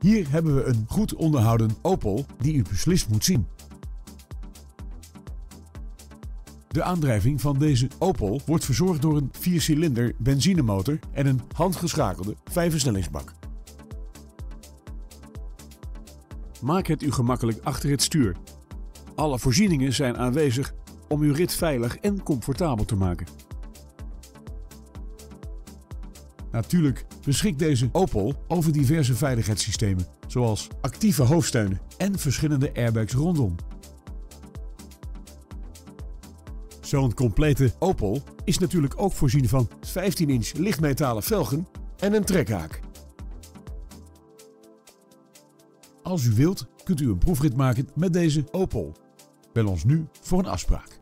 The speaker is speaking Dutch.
Hier hebben we een goed onderhouden Opel die u beslist moet zien. De aandrijving van deze Opel wordt verzorgd door een 4-cilinder benzinemotor en een handgeschakelde 5-versnellingsbak. Maak het u gemakkelijk achter het stuur. Alle voorzieningen zijn aanwezig om uw rit veilig en comfortabel te maken. Natuurlijk beschikt deze Opel over diverse veiligheidssystemen, zoals actieve hoofdsteunen en verschillende airbags rondom. Zo'n complete Opel is natuurlijk ook voorzien van 15-inch lichtmetalen velgen en een trekhaak. Als u wilt, kunt u een proefrit maken met deze Opel. Bel ons nu voor een afspraak.